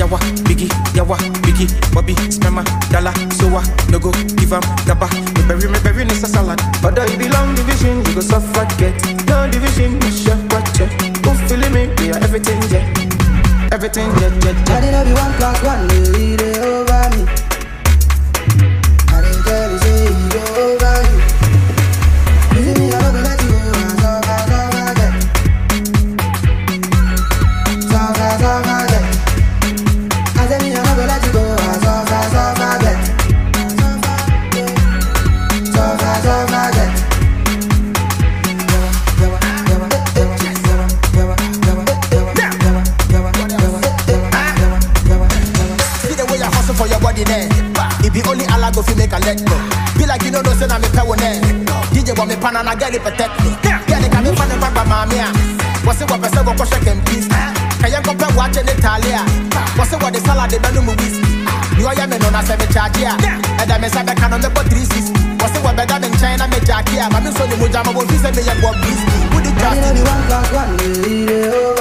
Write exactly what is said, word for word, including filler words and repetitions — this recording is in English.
yawa, biggie, yawa, biggie, Bobby, spema, dollar, soa, no go, give am, gaba, me bury, me bury, it's a salad. But I belong division, you go suffocate. No division, you shut watch it. Who feeling me? We are everything, yeah. Everything, yeah, yeah, yeah. I didn't be one plus one, they read it over me. I didn't tell you, say you go over you. You see me, I don't let you go, and so far, so far, get. So far, so far, get. I say me, I don't let you go, and so far, so far, get. So far, so far, get. For your body there, it be only Allah go fi make a let go. Be like you know no say na me power there. D J want me pan and I get it protect me. Get it come me fan and back by mamia. What's it what person go push and peace? Can you compare watch in Italia? What's it what the salad they benu me whiskey? You are me no na say me charge ya. And I me say me can on the three sixty. What's it what better than China me jack here? But me so the mujama go fi say me ya go whiskey. Who the I didn't be one plus one, they read it over.